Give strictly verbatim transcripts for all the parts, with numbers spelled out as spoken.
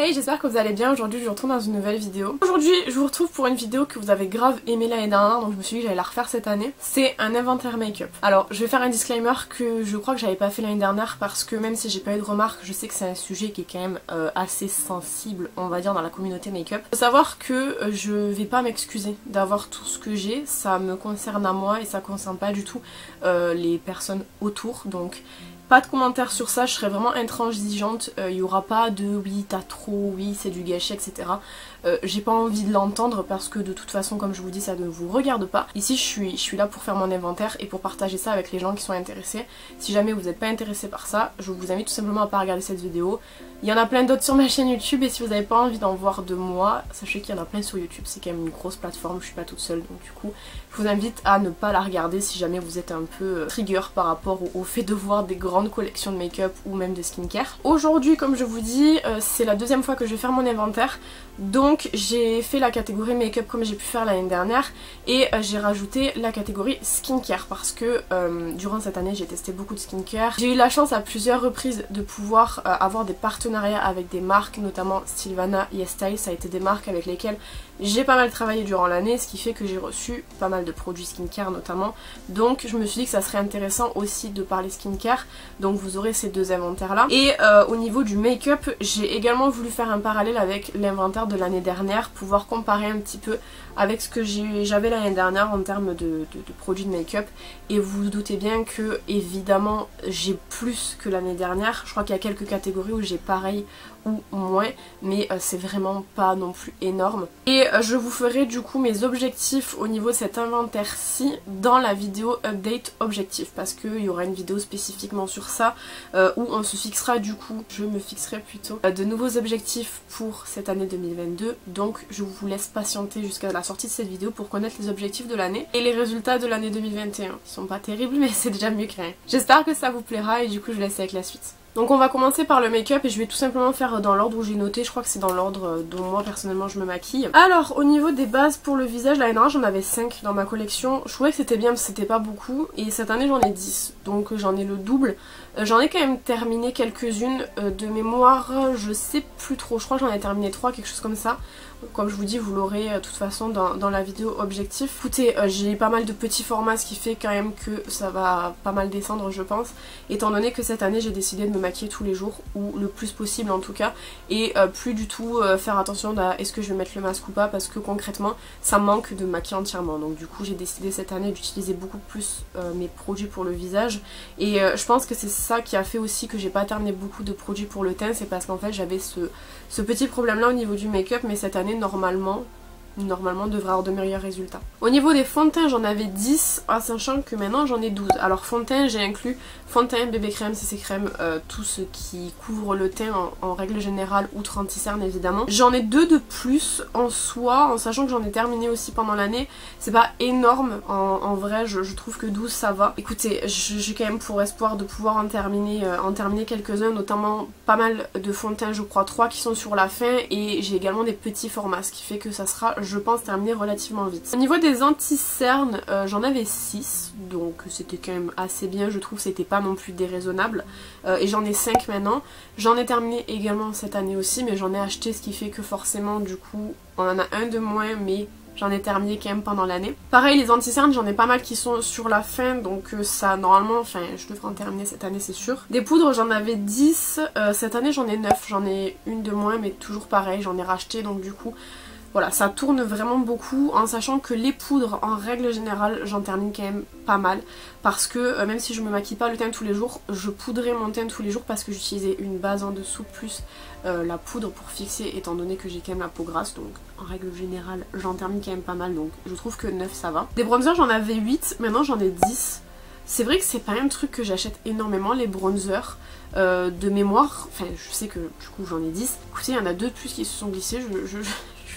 Hey, j'espère que vous allez bien. Aujourd'hui je vous retrouve dans une nouvelle vidéo. Aujourd'hui je vous retrouve pour une vidéo que vous avez grave aimé l'année dernière, donc je me suis dit que j'allais la refaire cette année. C'est un inventaire make-up. Alors je vais faire un disclaimer que je crois que j'avais pas fait l'année dernière parce que même si j'ai pas eu de remarques, je sais que c'est un sujet qui est quand même euh, assez sensible, on va dire, dans la communauté make-up. Faut savoir que euh, je vais pas m'excuser d'avoir tout ce que j'ai, ça me concerne à moi et ça concerne pas du tout euh, les personnes autour, donc pas de commentaires sur ça, je serai vraiment intransigeante, il euh, y aura pas de oui t'as trop, oui c'est du gâchis, et cetera. Euh, j'ai pas envie de l'entendre parce que de toute façon, comme je vous dis, ça ne vous regarde pas. Ici je suis, je suis là pour faire mon inventaire et pour partager ça avec les gens qui sont intéressés. Si jamais vous n'êtes pas intéressé par ça, je vous invite tout simplement à pas regarder cette vidéo. Il y en a plein d'autres sur ma chaîne YouTube et si vous n'avez pas envie d'en voir de moi, sachez qu'il y en a plein sur YouTube, c'est quand même une grosse plateforme, je suis pas toute seule, donc du coup je vous invite à ne pas la regarder si jamais vous êtes un peu euh, trigger par rapport au, au fait de voir des grandes collections de make-up ou même de skincare. Aujourd'hui, comme je vous dis, euh, c'est la deuxième fois que je vais faire mon inventaire, donc j'ai fait la catégorie make-up comme j'ai pu faire l'année dernière et euh, j'ai rajouté la catégorie skincare parce que euh, durant cette année j'ai testé beaucoup de skincare. J'ai eu la chance à plusieurs reprises de pouvoir euh, avoir des partenariats avec des marques, notamment Sylvana, YesStyle, ça a été des marques avec lesquelles j'ai pas mal travaillé durant l'année, ce qui fait que j'ai reçu pas mal de produits skincare notamment, donc je me suis dit que ça serait intéressant aussi de parler skincare, donc vous aurez ces deux inventaires là. Et euh, au niveau du make-up, j'ai également voulu faire un parallèle avec l'inventaire de l'année dernière, pouvoir comparer un petit peu avec ce que j'avais l'année dernière en termes de, de, de produits de make-up, et vous vous doutez bien que évidemment j'ai plus que l'année dernière, je crois qu'il y a quelques catégories où j'ai pareil ou moins, mais euh, c'est vraiment pas non plus énorme. Et euh, je vous ferai du coup mes objectifs au niveau de cet inventaire-ci dans la vidéo update objectif, parce qu'il y aura une vidéo spécifiquement sur ça euh, où on se fixera du coup, je me fixerai plutôt euh, de nouveaux objectifs pour cette année deux mille vingt-deux, donc je vous laisse patienter jusqu'à la sortie de cette vidéo pour connaître les objectifs de l'année et les résultats de l'année deux mille vingt et un. Ils sont pas terribles mais c'est déjà mieux que rien. J'espère que ça vous plaira et du coup je vous laisse avec la suite. Donc on va commencer par le make-up et je vais tout simplement faire dans l'ordre où j'ai noté, je crois que c'est dans l'ordre dont moi personnellement je me maquille. Alors au niveau des bases pour le visage, l'année dernière j'en avais cinq dans ma collection, je trouvais que c'était bien parce que c'était pas beaucoup et cette année j'en ai dix, donc j'en ai le double. Euh, j'en ai quand même terminé quelques-unes euh, de mémoire, je sais plus trop, je crois que j'en ai terminé trois, quelque chose comme ça. Comme je vous dis, vous l'aurez euh, de toute façon dans, dans la vidéo objectif. Écoutez, euh, j'ai pas mal de petits formats, ce qui fait quand même que ça va pas mal descendre je pense, étant donné que cette année j'ai décidé de me maquiller tous les jours, ou le plus possible en tout cas, et euh, plus du tout euh, faire attention à est-ce que je vais mettre le masque ou pas, parce que concrètement ça manque de me maquiller entièrement. Donc du coup j'ai décidé cette année d'utiliser beaucoup plus euh, mes produits pour le visage, et euh, je pense que c'est ça qui a fait aussi que j'ai pas terminé beaucoup de produits pour le teint, c'est parce qu'en fait j'avais ce, ce petit problème là au niveau du make-up, mais cette année normalement normalement devrait avoir de meilleurs résultats. Au niveau des fonds de teint j'en avais dix, en sachant que maintenant j'en ai douze. Alors fond de teint j'ai inclus fond de teint, bébé crème, C C crème, euh, tout ce qui couvre le teint en, en règle générale, outre anti-cerne évidemment. J'en ai deux de plus en soi, en sachant que j'en ai terminé aussi pendant l'année. C'est pas énorme, en, en vrai je, je trouve que douze ça va. Écoutez, j'ai quand même pour espoir de pouvoir en terminer, euh, en terminer quelques-uns, notamment pas mal de fonds de teint, je crois trois qui sont sur la fin, et j'ai également des petits formats, ce qui fait que ça sera, je pense, terminé relativement vite. Au niveau des anti-cernes, euh, j'en avais six, donc c'était quand même assez bien, je trouve, c'était pas non plus déraisonnable, euh, et j'en ai cinq maintenant. J'en ai terminé également cette année aussi, mais j'en ai acheté, ce qui fait que forcément du coup on en a un de moins, mais j'en ai terminé quand même pendant l'année. Pareil, les anti-cernes, j'en ai pas mal qui sont sur la fin, donc euh, ça normalement, enfin je devrais en terminer cette année c'est sûr. Des poudres j'en avais dix, euh, cette année j'en ai neuf, j'en ai une de moins, mais toujours pareil, j'en ai racheté, donc du coup voilà, ça tourne vraiment beaucoup, en sachant que les poudres, en règle générale, j'en termine quand même pas mal. Parce que euh, même si je me maquille pas le teint tous les jours, je poudrais mon teint tous les jours parce que j'utilisais une base en dessous plus euh, la poudre pour fixer, étant donné que j'ai quand même la peau grasse. Donc en règle générale, j'en termine quand même pas mal, donc je trouve que neuf ça va. Des bronzers j'en avais huit, maintenant j'en ai dix. C'est vrai que c'est pas un truc que j'achète énormément, les bronzers. Euh, de mémoire, enfin je sais que du coup j'en ai dix. Écoutez, il y en a deux de plus qui se sont glissés, je... je...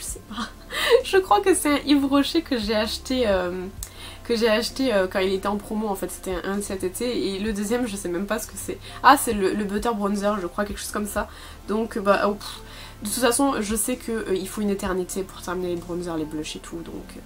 je crois que c'est un Yves Rocher que j'ai acheté euh, que j'ai acheté euh, quand il était en promo, en fait c'était un de cet été, et le deuxième je sais même pas ce que c'est. Ah, c'est le, le Butter Bronzer, je crois, quelque chose comme ça. Donc bah oh, pff. De toute façon je sais qu'il euh, faut une éternité pour terminer les bronzers, les blushs et tout, donc euh,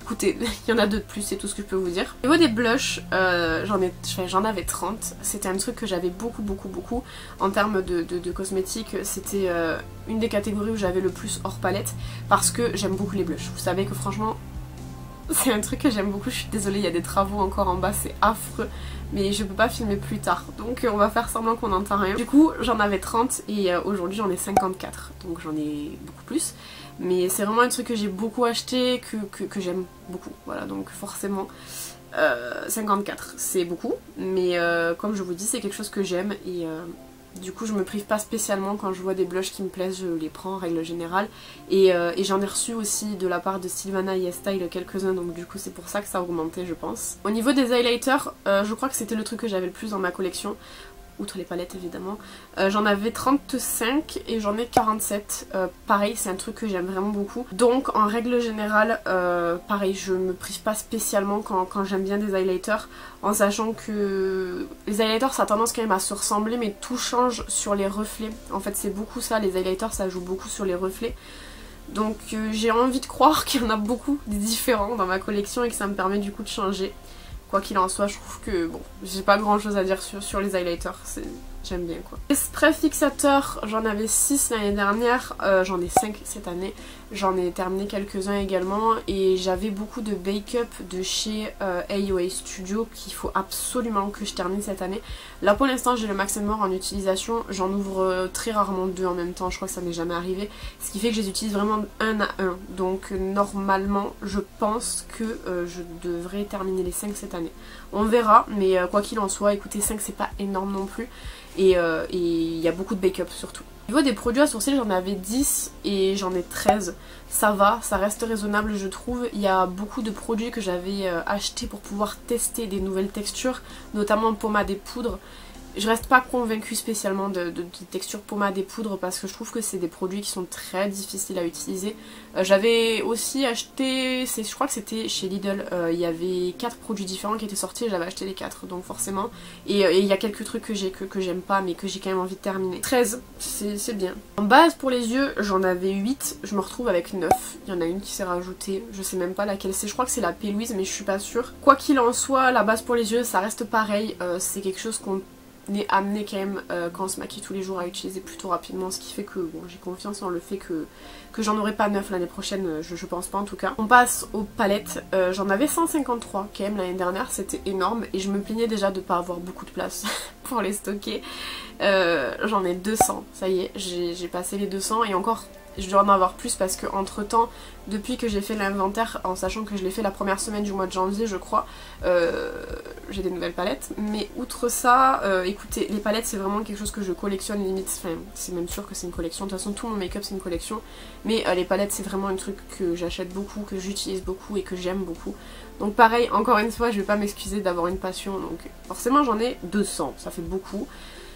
écoutez, il y en a deux de plus, c'est tout ce que je peux vous dire. Au niveau des blushs, euh, j'en ai, j'en avais trente. C'était un truc que j'avais beaucoup beaucoup beaucoup. En termes de, de, de cosmétiques, c'était euh, une des catégories où j'avais le plus hors palette. Parce que j'aime beaucoup les blushs. Vous savez que franchement, c'est un truc que j'aime beaucoup. Je suis désolée, il y a des travaux encore en bas, c'est affreux. Mais je peux pas filmer plus tard. Donc on va faire semblant qu'on n'entend rien. Du coup, j'en avais trente et euh, aujourd'hui j'en ai cinquante-quatre. Donc j'en ai beaucoup plus. Mais c'est vraiment un truc que j'ai beaucoup acheté, que, que, que j'aime beaucoup. Voilà, donc forcément euh, cinquante-quatre c'est beaucoup. Mais euh, comme je vous dis, c'est quelque chose que j'aime. Et euh, du coup je me prive pas spécialement quand je vois des blushs qui me plaisent, je les prends en règle générale. Et, euh, et j'en ai reçu aussi de la part de Sylvana YesStyle quelques-uns, donc du coup c'est pour ça que ça a augmenté je pense. Au niveau des highlighters, euh, je crois que c'était le truc que j'avais le plus dans ma collection. Outre les palettes évidemment, euh, j'en avais trente-cinq et j'en ai quarante-sept. Euh, pareil, c'est un truc que j'aime vraiment beaucoup. Donc en règle générale, euh, pareil, je me prive pas spécialement quand, quand j'aime bien des highlighters, en sachant que les highlighters ça a tendance quand même à se ressembler, mais tout change sur les reflets. En fait c'est beaucoup ça, les highlighters ça joue beaucoup sur les reflets. Donc euh, j'ai envie de croire qu'il y en a beaucoup des différents dans ma collection et que ça me permet du coup de changer. Quoi qu'il en soit, je trouve que bon, j'ai pas grand chose à dire sur, sur les highlighters, j'aime bien quoi. Les sprays fixateurs, j'en avais six l'année dernière, euh, j'en ai cinq cette année, j'en ai terminé quelques-uns également et j'avais beaucoup de Bake-up de chez euh, A O A Studio qu'il faut absolument que je termine cette année. Là pour l'instant j'ai le Max and More en utilisation, j'en ouvre euh, très rarement deux en même temps, je crois que ça m'est jamais arrivé, ce qui fait que je les utilise vraiment un à un. Donc normalement je pense que euh, je devrais terminer les cinq cette année. On verra, mais euh, quoi qu'il en soit, écoutez, cinq c'est pas énorme non plus. Et il euh, y a beaucoup de bake-up surtout. Au niveau des produits à sourcils, j'en avais dix et j'en ai treize. Ça va, ça reste raisonnable je trouve. Il y a beaucoup de produits que j'avais euh, achetés pour pouvoir tester des nouvelles textures, notamment pommade et poudre. Je reste pas convaincue spécialement de, de, de texture pommade et poudre parce que je trouve que c'est des produits qui sont très difficiles à utiliser. Euh, J'avais aussi acheté, je crois que c'était chez Lidl, euh, il y avait quatre produits différents qui étaient sortis et j'avais acheté les quatre donc forcément. Et il y a quelques trucs que j'ai que, que j'aime pas mais que j'ai quand même envie de terminer. treize, c'est bien. En base pour les yeux, j'en avais huit, je me retrouve avec neuf. Il y en a une qui s'est rajoutée, je sais même pas laquelle c'est, je crois que c'est la P. Louise mais je suis pas sûre. Quoi qu'il en soit, la base pour les yeux ça reste pareil, euh, c'est quelque chose qu'on est amené quand même euh, quand on se maquille tous les jours à utiliser plutôt rapidement, ce qui fait que bon, j'ai confiance en le fait que, que j'en aurai pas neuf l'année prochaine, je, je pense pas en tout cas. On passe aux palettes, euh, j'en avais cent cinquante-trois quand même l'année dernière, c'était énorme et je me plaignais déjà de pas avoir beaucoup de place pour les stocker. Euh, j'en ai deux cents, ça y est, j'ai passé les deux cents et encore je dois en avoir plus parce que entre temps, depuis que j'ai fait l'inventaire, en sachant que je l'ai fait la première semaine du mois de janvier je crois, euh, j'ai des nouvelles palettes. Mais outre ça, euh, écoutez, les palettes c'est vraiment quelque chose que je collectionne limite, enfin c'est même sûr que c'est une collection, de toute façon tout mon make-up c'est une collection. Mais euh, les palettes c'est vraiment un truc que j'achète beaucoup, que j'utilise beaucoup et que j'aime beaucoup. Donc pareil, encore une fois je vais pas m'excuser d'avoir une passion, donc forcément j'en ai deux cents, ça fait beaucoup.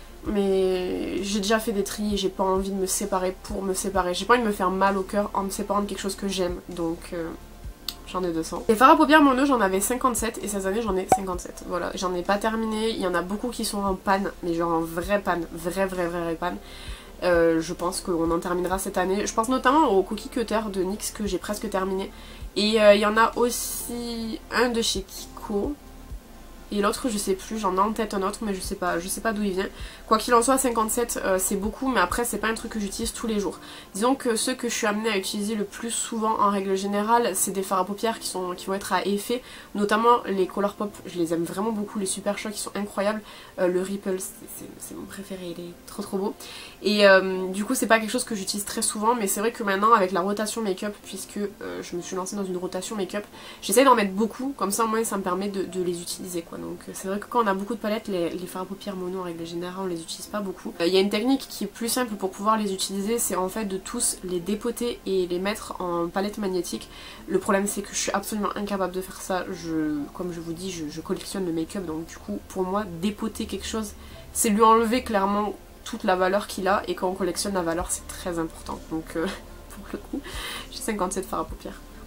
Mais j'ai déjà fait des tris et j'ai pas envie de me séparer pour me séparer. J'ai pas envie de me faire mal au cœur en me séparant de quelque chose que j'aime. Donc euh, j'en ai deux cents. Les fards à paupières Mono j'en avais cinquante-sept et cette année j'en ai cinquante-sept. Voilà, j'en ai pas terminé. Il y en a beaucoup qui sont en panne, mais genre en vraie panne. Vraie vraie vraie vraie panne. Euh, je pense qu'on en terminera cette année. Je pense notamment au Cookie Cutter de N Y X que j'ai presque terminé. Et euh, il y en a aussi un de chez Kiko. Et l'autre je sais plus, j'en ai en tête un autre mais je sais pas, je sais pas d'où il vient. Quoi qu'il en soit, cinquante-sept euh, c'est beaucoup mais après c'est pas un truc que j'utilise tous les jours. Disons que ceux que je suis amenée à utiliser le plus souvent en règle générale c'est des fards à paupières qui, sont, qui vont être à effet. Notamment les Colourpop, je les aime vraiment beaucoup, les Super Shock qui sont incroyables. euh, Le Ripple c'est mon préféré, il est trop trop beau. Et euh, du coup c'est pas quelque chose que j'utilise très souvent mais c'est vrai que maintenant avec la rotation make-up, puisque euh, je me suis lancée dans une rotation make-up, j'essaie d'en mettre beaucoup, comme ça au moins ça me permet de, de les utiliser quoi. Donc c'est vrai que quand on a beaucoup de palettes, les, les fards à paupières mono en règle générale on les utilise pas beaucoup. Il euh, y a une technique qui est plus simple pour pouvoir les utiliser, c'est en fait de tous les dépoter et les mettre en palette magnétique. Le problème c'est que je suis absolument incapable de faire ça, je, comme je vous dis je, je collectionne le make-up donc du coup pour moi dépoter quelque chose c'est lui enlever clairement toute la valeur qu'il a et quand on collectionne la valeur c'est très important donc euh, pour le coup j'ai cinquante-sept fards à paupières.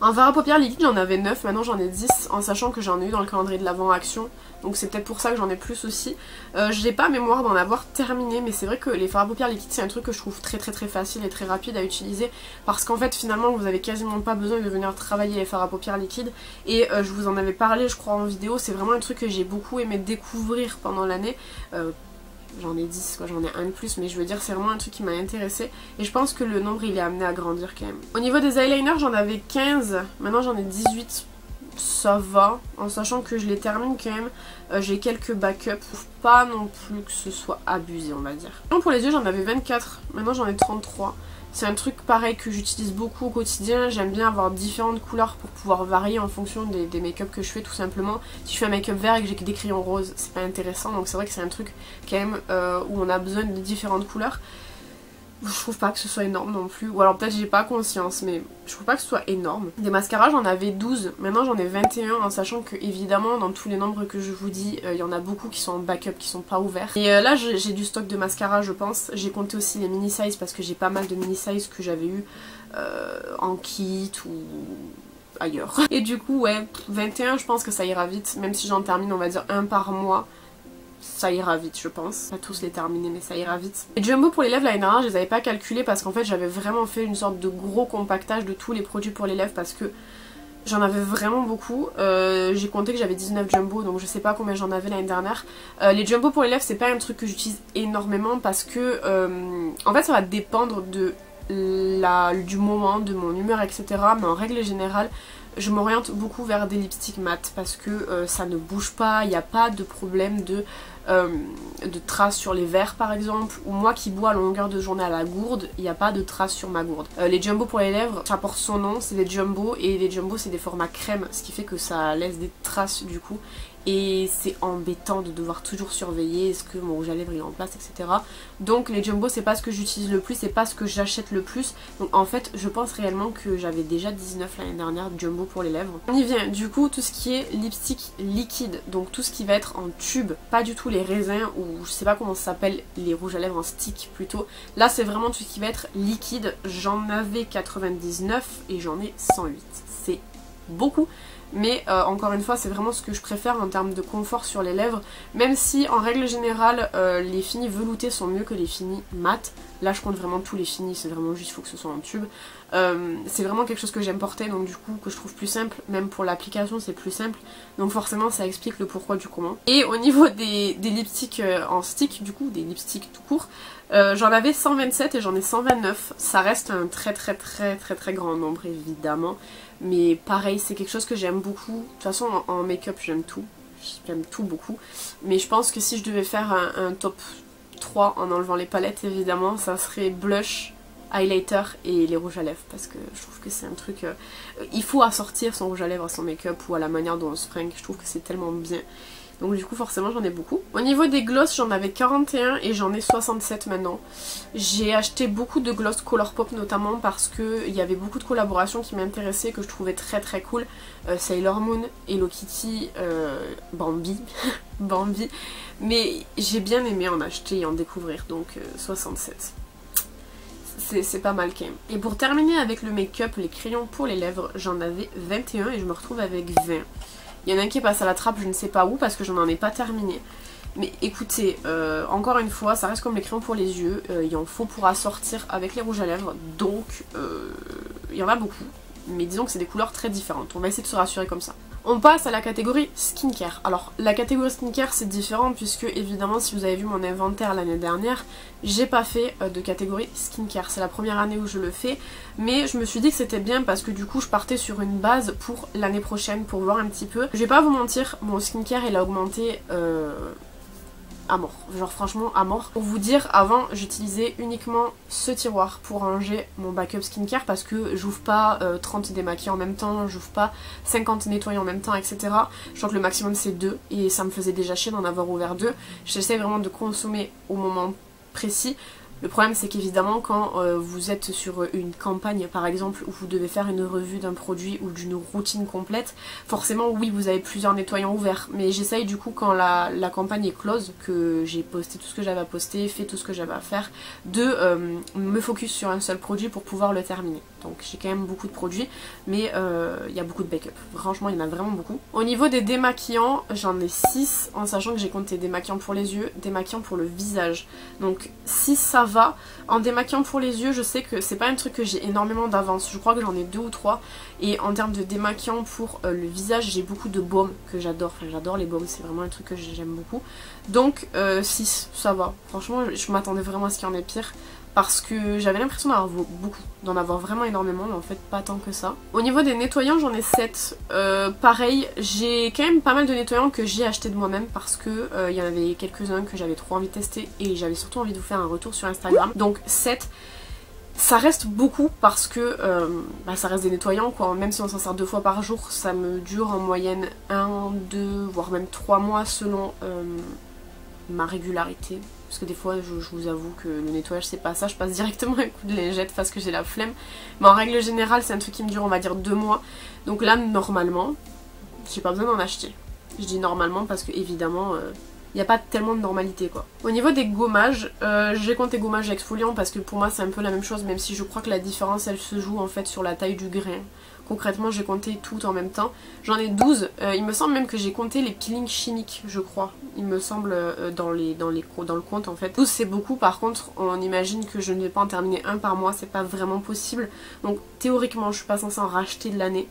En fard à paupières liquide j'en avais neuf, maintenant j'en ai dix, en sachant que j'en ai eu dans le calendrier de l'Avent Action. Donc c'est peut-être pour ça que j'en ai plus aussi. Euh, j'ai pas mémoire d'en avoir terminé, mais c'est vrai que les fards à paupières liquides c'est un truc que je trouve très très très facile et très rapide à utiliser. Parce qu'en fait finalement vous avez quasiment pas besoin de venir travailler les fards à paupières liquides. Et euh, je vous en avais parlé je crois en vidéo, c'est vraiment un truc que j'ai beaucoup aimé découvrir pendant l'année. Euh, J'en ai dix quoi, j'en ai un de plus, mais je veux dire c'est vraiment un truc qui m'a intéressé et je pense que le nombre il est amené à grandir quand même. Au niveau des eyeliners j'en avais quinze, maintenant j'en ai dix-huit, ça va, en sachant que je les termine quand même, euh, j'ai quelques backups, pas non plus que ce soit abusé on va dire. Donc pour les yeux j'en avais vingt-quatre, maintenant j'en ai trente-trois. C'est un truc pareil que j'utilise beaucoup au quotidien, j'aime bien avoir différentes couleurs pour pouvoir varier en fonction des, des make-up que je fais tout simplement. Si je fais un make-up vert et que j'ai que des crayons roses, c'est pas intéressant, donc c'est vrai que c'est un truc quand même euh, où on a besoin de différentes couleurs. Je trouve pas que ce soit énorme non plus, ou alors peut-être j'ai pas conscience, mais je trouve pas que ce soit énorme. Des mascaras j'en avais douze, maintenant j'en ai vingt et un, en sachant que évidemment dans tous les nombres que je vous dis, il euh, y en a beaucoup qui sont en backup, qui sont pas ouverts. Et euh, là j'ai du stock de mascaras je pense, j'ai compté aussi les mini size parce que j'ai pas mal de mini size que j'avais eu euh, en kit ou ailleurs. Et du coup ouais, vingt et un je pense que ça ira vite, même si j'en termine on va dire un par mois. Ça ira vite je pense, pas tous les terminer mais ça ira vite. Les jumbo pour les lèvres l'année dernière je les avais pas calculés parce qu'en fait j'avais vraiment fait une sorte de gros compactage de tous les produits pour les lèvres parce que j'en avais vraiment beaucoup. Euh, j'ai compté que j'avais dix-neuf jumbo donc je sais pas combien j'en avais l'année dernière. Euh, les jumbo pour les lèvres c'est pas un truc que j'utilise énormément parce que euh, en fait ça va dépendre de la, du moment, de mon humeur etc. Mais en règle générale je m'oriente beaucoup vers des lipsticks mat parce que euh, ça ne bouge pas, il n'y a pas de problème de, euh, de traces sur les verres par exemple, ou moi qui bois à longueur de journée à la gourde, il n'y a pas de traces sur ma gourde. Euh, les jumbo pour les lèvres, ça porte son nom, c'est des jumbo et les jumbo c'est des formats crème, ce qui fait que ça laisse des traces du coup. Et c'est embêtant de devoir toujours surveiller est-ce que mon rouge à lèvres est en place etc. Donc les jumbo c'est pas ce que j'utilise le plus, c'est pas ce que j'achète le plus. Donc en fait je pense réellement que j'avais déjà dix-neuf l'année dernière jumbo pour les lèvres. On y vient du coup tout ce qui est lipstick liquide, donc tout ce qui va être en tube, pas du tout les raisins ou je sais pas comment ça s'appelle, les rouges à lèvres en stick plutôt. Là c'est vraiment tout ce qui va être liquide, j'en avais quatre-vingt-dix-neuf et j'en ai cent huit. C'est beaucoup. Mais euh, encore une fois c'est vraiment ce que je préfère en termes de confort sur les lèvres, même si en règle générale euh, les finis veloutés sont mieux que les finis mat. Là je compte vraiment tous les finis, c'est vraiment juste il faut que ce soit en tube. Euh, c'est vraiment quelque chose que j'aime porter donc du coup que je trouve plus simple, même pour l'application c'est plus simple. Donc forcément ça explique le pourquoi du comment. Et au niveau des, des lipsticks euh, en stick, du coup des lipsticks tout court, euh, j'en avais cent vingt-sept et j'en ai cent vingt-neuf. Ça reste un très très très très très grand nombre évidemment. Mais pareil c'est quelque chose que j'aime beaucoup. De toute façon en, en make-up j'aime tout. J'aime tout beaucoup. Mais je pense que si je devais faire un, un top trois en enlevant les palettes évidemment, ça serait blush, highlighter et les rouges à lèvres parce que je trouve que c'est un truc... Euh, il faut assortir son rouge à lèvres à son make-up ou à la manière dont on se fringue, je trouve que c'est tellement bien. Donc du coup forcément j'en ai beaucoup. Au niveau des gloss j'en avais quarante et un et j'en ai soixante-sept maintenant. J'ai acheté beaucoup de gloss Colourpop notamment parce qu'il y avait beaucoup de collaborations qui m'intéressaient, que je trouvais très très cool. Euh, Sailor Moon, Hello Kitty, euh, Bambi, Bambi. Mais j'ai bien aimé en acheter et en découvrir donc euh, soixante-sept. C'est pas mal quand même. Et pour terminer avec le make-up, les crayons pour les lèvres, j'en avais vingt et un et je me retrouve avec vingt. Il y en a un qui passe à la trappe, je ne sais pas où, parce que je n'en ai pas terminé. Mais écoutez, euh, encore une fois, ça reste comme les crayons pour les yeux. Euh, il en faut pour assortir avec les rouges à lèvres. Donc, euh, il y en a beaucoup. Mais disons que c'est des couleurs très différentes. On va essayer de se rassurer comme ça. On passe à la catégorie skincare. Alors la catégorie skincare c'est différent puisque évidemment si vous avez vu mon inventaire l'année dernière, j'ai pas fait de catégorie skincare. C'est la première année où je le fais, mais je me suis dit que c'était bien parce que du coup je partais sur une base pour l'année prochaine pour voir un petit peu. Je vais pas vous mentir, mon skincare il a augmenté... Euh... à mort, genre franchement à mort. Pour vous dire, avant j'utilisais uniquement ce tiroir pour ranger mon backup skincare parce que j'ouvre pas euh, trente démaquillants en même temps, j'ouvre pas cinquante nettoyants en même temps, et cetera. Je crois que le maximum c'est deux et ça me faisait déjà chier d'en avoir ouvert deux. J'essaie vraiment de consommer au moment précis. Le problème c'est qu'évidemment quand euh, vous êtes sur une campagne par exemple où vous devez faire une revue d'un produit ou d'une routine complète, forcément oui vous avez plusieurs nettoyants ouverts, mais j'essaye du coup quand la, la campagne est close, que j'ai posté tout ce que j'avais à poster, fait tout ce que j'avais à faire, de euh, me focus sur un seul produit pour pouvoir le terminer. donc j'ai quand même beaucoup de produits, mais euh, il y a beaucoup de backup, franchement il y en a vraiment beaucoup. Au niveau des démaquillants, j'en ai six, en sachant que j'ai compté démaquillants pour les yeux, démaquillants pour le visage, donc six ça va. En démaquillant pour les yeux, je sais que c'est pas un truc que j'ai énormément d'avance, je crois que j'en ai deux ou trois, et en termes de démaquillant pour euh, le visage, j'ai beaucoup de baumes que j'adore, enfin j'adore les baumes, c'est vraiment un truc que j'aime beaucoup, donc euh, six ça va, franchement je m'attendais vraiment à ce qu'il y en ait pire, parce que j'avais l'impression d'en avoir beaucoup, d'en avoir vraiment énormément, mais en fait pas tant que ça. Au niveau des nettoyants, j'en ai sept. Euh, pareil, j'ai quand même pas mal de nettoyants que j'ai acheté de moi-même parce que euh, il y en avait quelques-uns que j'avais trop envie de tester et j'avais surtout envie de vous faire un retour sur Instagram. Donc sept. Ça reste beaucoup parce que euh, bah, ça reste des nettoyants quoi, même si on s'en sert deux fois par jour, ça me dure en moyenne un, deux, voire même trois mois selon euh, ma régularité. Parce que des fois je, je vous avoue que le nettoyage c'est pas ça, je passe directement un coup de lingette parce que j'ai la flemme. Mais en règle générale c'est un truc qui me dure on va dire deux mois. Donc là normalement, j'ai pas besoin d'en acheter. Je dis normalement parce que évidemment... Euh, il n'y a pas tellement de normalité quoi. Au niveau des gommages, euh, j'ai compté gommage exfoliant parce que pour moi c'est un peu la même chose, même si je crois que la différence elle se joue en fait sur la taille du grain. Concrètement j'ai compté tout en même temps. J'en ai douze, euh, il me semble même que j'ai compté les peelings chimiques je crois. Il me semble euh, dans, les, dans, les, dans le compte en fait. douze c'est beaucoup, par contre on imagine que je ne vais pas en terminer un par mois, c'est pas vraiment possible. Donc théoriquement je suis pas censée en racheter de l'année.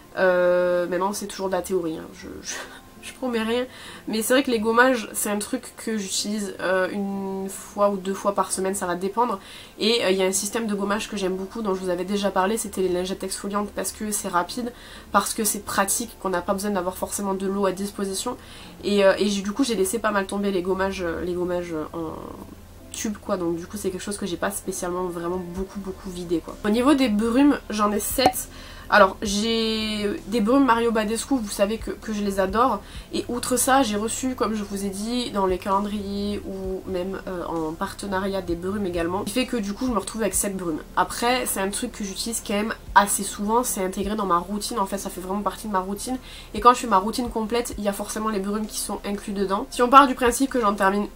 Euh, maintenant c'est toujours de la théorie, hein. je... je... Je promets rien, mais c'est vrai que les gommages c'est un truc que j'utilise euh, une fois ou deux fois par semaine, ça va dépendre. Et il euh, y a un système de gommage que j'aime beaucoup dont je vous avais déjà parlé, c'était les lingettes exfoliantes parce que c'est rapide, parce que c'est pratique, qu'on n'a pas besoin d'avoir forcément de l'eau à disposition. Et, euh, et du coup j'ai laissé pas mal tomber les gommages, les gommages en tube quoi, donc du coup c'est quelque chose que j'ai pas spécialement vraiment beaucoup beaucoup vidé quoi. Au niveau des brumes, j'en ai sept. Alors j'ai des brumes Mario Badescu, vous savez que, que je les adore, et outre ça j'ai reçu comme je vous ai dit dans les calendriers ou même euh, en partenariat des brumes également, qui fait que du coup je me retrouve avec sept brumes. Après c'est un truc que j'utilise quand même assez souvent, c'est intégré dans ma routine en fait, ça fait vraiment partie de ma routine, et quand je fais ma routine complète il y a forcément les brumes qui sont inclus dedans. Si on part du principe que j'en termine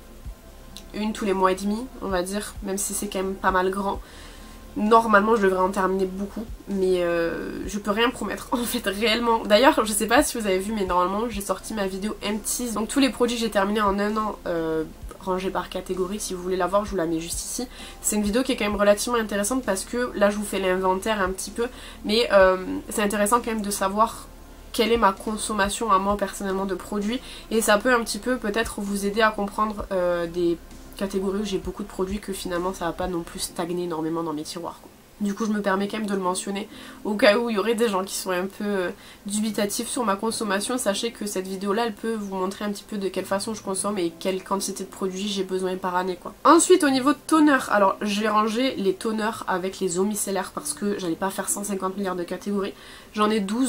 une tous les mois et demi on va dire, même si c'est quand même pas mal grand, normalement je devrais en terminer beaucoup, mais euh, je peux rien promettre en fait réellement. D'ailleurs je sais pas si vous avez vu mais normalement j'ai sorti ma vidéo empties, donc tous les produits que j'ai terminés en un an euh, rangés par catégorie. Si vous voulez la voir je vous la mets juste ici. C'est une vidéo qui est quand même relativement intéressante parce que là je vous fais l'inventaire un petit peu, mais euh, c'est intéressant quand même de savoir quelle est ma consommation à moi personnellement de produits, et ça peut un petit peu peut-être vous aider à comprendre euh, des catégorie où j'ai beaucoup de produits que finalement ça va pas non plus stagner énormément dans mes tiroirs quoi. Du coup je me permets quand même de le mentionner au cas où il y aurait des gens qui sont un peu euh, dubitatifs sur ma consommation. Sachez que cette vidéo là elle peut vous montrer un petit peu de quelle façon je consomme et quelle quantité de produits j'ai besoin par année quoi. Ensuite au niveau de toner, alors j'ai rangé les toners avec les eaux micellaires parce que j'allais pas faire cent cinquante milliards de catégories. J'en ai douze.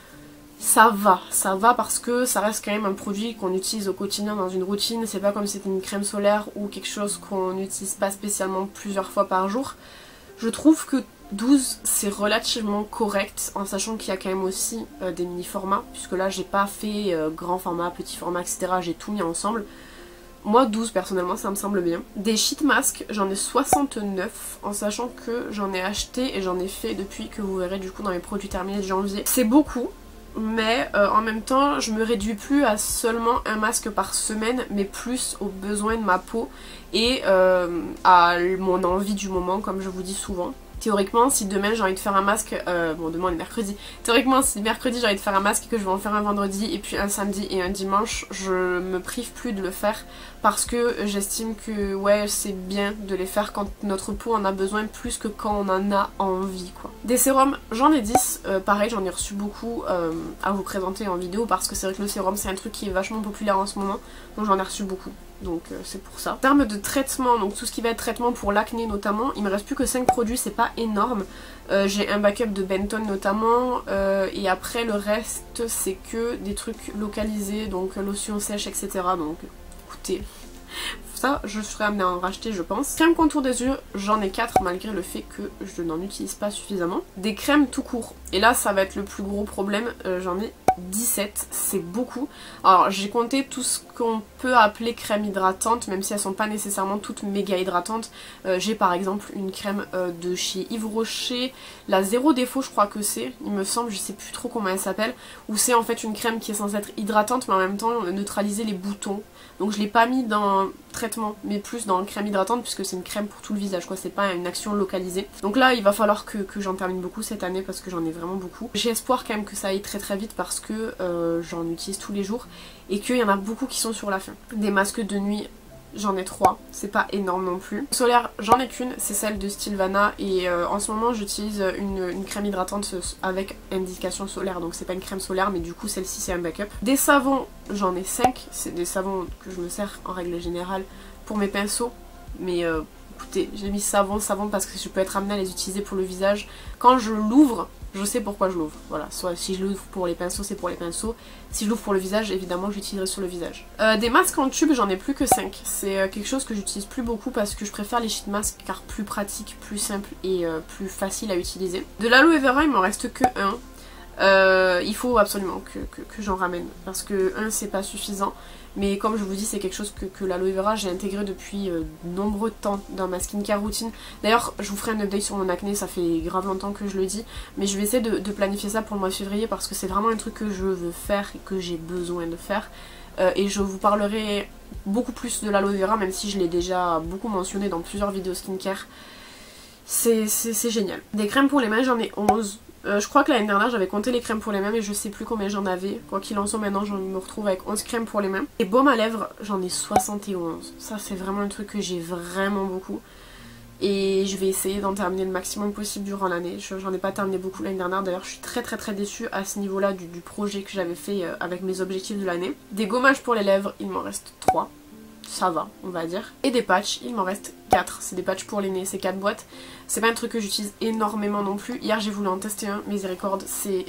Ça va, ça va parce que ça reste quand même un produit qu'on utilise au quotidien dans une routine. C'est pas comme si c'était une crème solaire ou quelque chose qu'on n'utilise pas spécialement plusieurs fois par jour. Je trouve que douze c'est relativement correct en sachant qu'il y a quand même aussi euh, des mini formats, puisque là j'ai pas fait euh, grand format, petit format, et cetera. J'ai tout mis ensemble. Moi douze personnellement ça me semble bien. Des sheet masks j'en ai soixante-neuf en sachant que j'en ai acheté et j'en ai fait depuis que vous verrez du coup dans mes produits terminés de janvier. C'est beaucoup. Mais euh, en même temps je me réduis plus à seulement un masque par semaine, mais plus aux besoins de ma peau et euh, à mon envie du moment comme je vous dis souvent. Théoriquement si demain j'ai envie de faire un masque, euh, bon demain on est mercredi, théoriquement si mercredi j'ai envie de faire un masque et que je vais en faire un vendredi et puis un samedi et un dimanche, je me prive plus de le faire parce que j'estime que ouais c'est bien de les faire quand notre peau en a besoin plus que quand on en a envie quoi. Des sérums j'en ai dix, euh, pareil j'en ai reçu beaucoup euh, à vous présenter en vidéo parce que c'est vrai que le sérum c'est un truc qui est vachement populaire en ce moment, donc j'en ai reçu beaucoup. Donc euh, c'est pour ça. En termes de traitement, donc tout ce qui va être traitement pour l'acné notamment, il me reste plus que cinq produits, c'est pas énorme. Euh, j'ai un backup de Benton notamment, euh, et après le reste c'est que des trucs localisés, donc lotion sèche et cetera. Donc écoutez, ça je serai amenée à en racheter je pense. Crème contour des yeux, j'en ai quatre malgré le fait que je n'en utilise pas suffisamment. Des crèmes tout court, et là ça va être le plus gros problème, euh, j'en ai dix-sept, c'est beaucoup. Alors j'ai compté tout ce qu'on peut appeler crème hydratante, même si elles sont pas nécessairement toutes méga hydratantes. Euh, j'ai par exemple une crème euh, de chez Yves Rocher, la zéro défaut je crois que c'est, il me semble, je sais plus trop comment elle s'appelle, où c'est en fait une crème qui est censée être hydratante mais en même temps neutraliser les boutons. Donc je l'ai pas mis dans traitement mais plus dans crème hydratante puisque c'est une crème pour tout le visage quoi, c'est pas une action localisée. Donc là il va falloir que, que j'en termine beaucoup cette année parce que j'en ai vraiment beaucoup. J'ai espoir quand même que ça aille très très vite parce que euh, j'en utilise tous les jours et qu'il y en a beaucoup qui sont sur la fin. Des masques de nuit, j'en ai trois, c'est pas énorme non plus. Solaire, j'en ai qu'une, c'est celle de Stilvana et euh, en ce moment j'utilise une, une crème hydratante avec indication solaire, donc c'est pas une crème solaire mais du coup celle-ci c'est un backup. Des savons, j'en ai cinq, c'est des savons que je me sers en règle générale pour mes pinceaux, mais euh, écoutez, j'ai mis savon, savon parce que je peux être amenée à les utiliser pour le visage. Quand je l'ouvre, je sais pourquoi je l'ouvre, voilà, soit si je l'ouvre pour les pinceaux c'est pour les pinceaux, si je l'ouvre pour le visage évidemment j'utiliserai sur le visage. Euh, des masques en tube j'en ai plus que cinq, c'est euh, quelque chose que j'utilise plus beaucoup parce que je préfère les sheet masks car plus pratique, plus simple et euh, plus facile à utiliser. De l'aloe vera il m'en reste que un, euh, il faut absolument que, que, que j'en ramène parce que un c'est pas suffisant. Mais comme je vous dis c'est quelque chose que, que l'aloe vera j'ai intégré depuis euh, de nombreux temps dans ma skincare routine. D'ailleurs je vous ferai un update sur mon acné, ça fait grave longtemps que je le dis. Mais je vais essayer de, de planifier ça pour le mois de février parce que c'est vraiment un truc que je veux faire et que j'ai besoin de faire. Euh, et je vous parlerai beaucoup plus de l'aloe vera même si je l'ai déjà beaucoup mentionné dans plusieurs vidéos skincare. C'est génial. Des crèmes pour les mains j'en ai onze. Euh, je crois que l'année dernière j'avais compté les crèmes pour les mains mais je sais plus combien j'en avais. Quoi qu'il en soit maintenant je me retrouve avec onze crèmes pour les mains. Et baume à lèvres j'en ai soixante et onze. Ça c'est vraiment un truc que j'ai vraiment beaucoup. Et je vais essayer d'en terminer le maximum possible durant l'année. J'en ai pas terminé beaucoup l'année dernière. D'ailleurs je suis très très très déçue à ce niveau là du, du projet que j'avais fait euh, avec mes objectifs de l'année. Des gommages pour les lèvres il m'en reste trois. Ça va on va dire. Et des patchs il m'en reste quatre. C'est des patchs pour les nez, c'est quatre boîtes. C'est pas un truc que j'utilise énormément non plus. Hier j'ai voulu en tester un, miséricorde, c'est...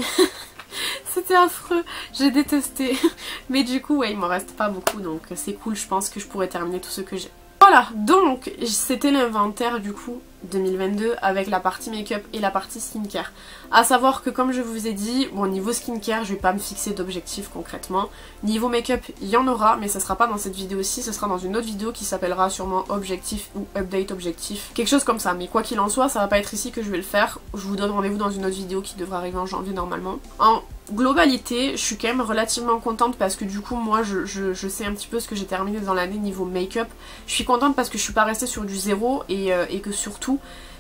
C'était affreux, j'ai détesté. Mais du coup ouais il m'en reste pas beaucoup donc c'est cool, je pense que je pourrais terminer tout ce que j'ai. Voilà, donc c'était l'inventaire du coup deux mille vingt-deux avec la partie make-up et la partie skincare. A savoir que comme je vous ai dit, bon niveau skincare je vais pas me fixer d'objectifs concrètement. Niveau make-up il y en aura mais ça sera pas dans cette vidéo-ci, ce sera dans une autre vidéo qui s'appellera sûrement objectif ou update objectif. Quelque chose comme ça, mais quoi qu'il en soit ça va pas être ici que je vais le faire. Je vous donne rendez-vous dans une autre vidéo qui devrait arriver en janvier normalement. En globalité je suis quand même relativement contente parce que du coup moi je, je, je sais un petit peu ce que j'ai terminé dans l'année niveau make-up. Je suis contente parce que je suis pas restée sur du zéro et, euh, et que surtout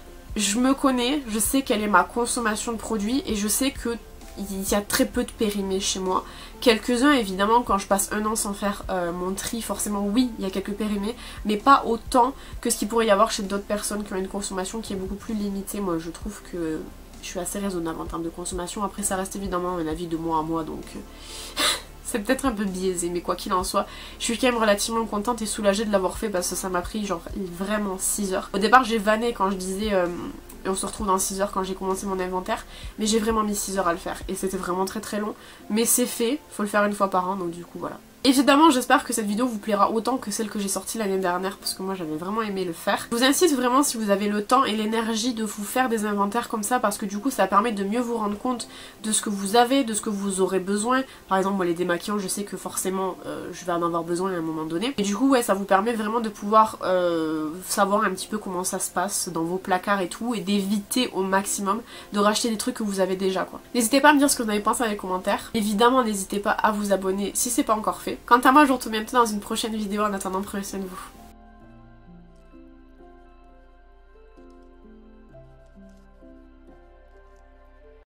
je me connais, je sais quelle est ma consommation de produits et je sais que il y a très peu de périmés chez moi. Quelques-uns évidemment quand je passe un an sans faire euh, mon tri forcément oui il y a quelques périmés mais pas autant que ce qu'il pourrait y avoir chez d'autres personnes qui ont une consommation qui est beaucoup plus limitée. Moi je trouve que je suis assez raisonnable en termes de consommation, après ça reste évidemment un avis de mois à mois donc c'est peut-être un peu biaisé mais quoi qu'il en soit je suis quand même relativement contente et soulagée de l'avoir fait parce que ça m'a pris genre vraiment six heures. Au départ j'ai vanné quand je disais euh, et on se retrouve dans six heures quand j'ai commencé mon inventaire mais j'ai vraiment mis six heures à le faire et c'était vraiment très très long mais c'est fait, faut le faire une fois par an donc du coup voilà. Évidemment j'espère que cette vidéo vous plaira autant que celle que j'ai sortie l'année dernière parce que moi j'avais vraiment aimé le faire. Je vous incite vraiment si vous avez le temps et l'énergie de vous faire des inventaires comme ça parce que du coup ça permet de mieux vous rendre compte de ce que vous avez, de ce que vous aurez besoin. Par exemple moi les démaquillants je sais que forcément euh, je vais en avoir besoin à un moment donné. Et du coup ouais ça vous permet vraiment de pouvoir euh, savoir un petit peu comment ça se passe dans vos placards et tout et d'éviter au maximum de racheter des trucs que vous avez déjà quoi. N'hésitez pas à me dire ce que vous avez pensé dans les commentaires. Évidemment n'hésitez pas à vous abonner si c'est pas encore fait. Quant à moi je vous retrouve bientôt dans une prochaine vidéo, en attendant prenez soin de vous.